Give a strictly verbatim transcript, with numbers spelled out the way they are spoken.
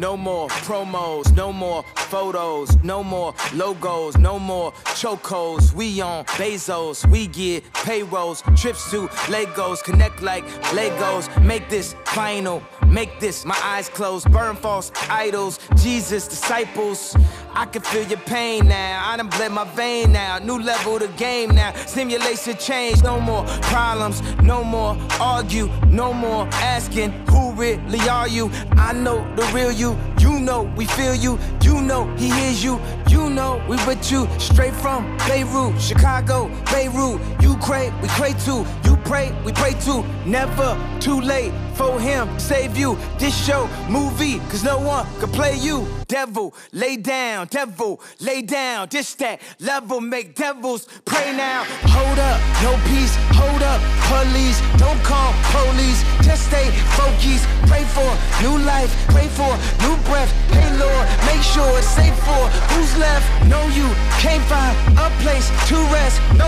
No more promos, no more photos, no more logos, no more chocos. We on Bezos, we get payrolls, trips to Legos, connect like Legos. Make this final, make this my eyes closed, burn false idols, Jesus disciples. I can feel your pain now, I done bled my vein now, new level of the game now, simulation change, no more problems, no more argue, no more asking who really are you. I know the real you, you know we feel you, you know he hears you, you know we with you, straight from Beirut, Chicago, Beirut, you crave, we crave too, you pray, we pray too, never too late for him, save you, this show, movie, cause no one can play you. Devil, lay down, devil, lay down, this that level, make devils pray now. Hold up, no peace, hold up, police, don't call police, just stay focused, pray for new life, pray for new breath, hey Lord, make sure it's safe for who's left, know you can't find a place to rest, no